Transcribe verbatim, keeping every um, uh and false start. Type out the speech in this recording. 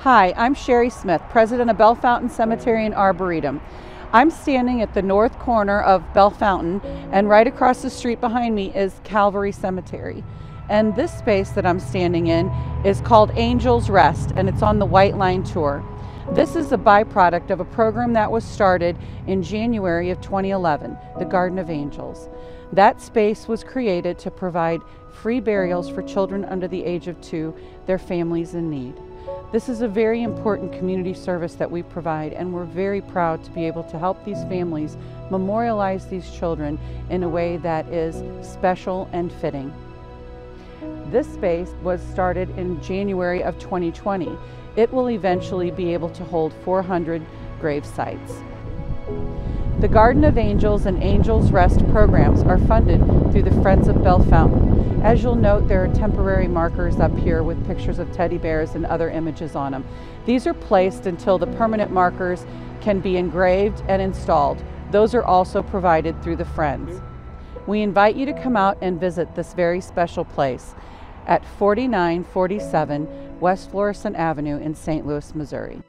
Hi, I'm Sherry Smith, president of Bellefontaine Cemetery and Arboretum. I'm standing at the north corner of Bellefontaine, and right across the street behind me is Calvary Cemetery. And this space that I'm standing in is called Angel's Rest, and it's on the White Line Tour. This is a byproduct of a program that was started in January of twenty eleven, the Garden of Angels. That space was created to provide free burials for children under the age of two, their families in need. This is a very important community service that we provide, and we're very proud to be able to help these families memorialize these children in a way that is special and fitting. This space was started in January of twenty twenty. It will eventually be able to hold four hundred grave sites. The Garden of Angels and Angels Rest programs are funded through the Friends of Bellefontaine. As you'll note, there are temporary markers up here with pictures of teddy bears and other images on them. These are placed until the permanent markers can be engraved and installed. Those are also provided through the Friends. We invite you to come out and visit this very special place at forty-nine forty-seven West Florissant Avenue in Saint Louis, Missouri.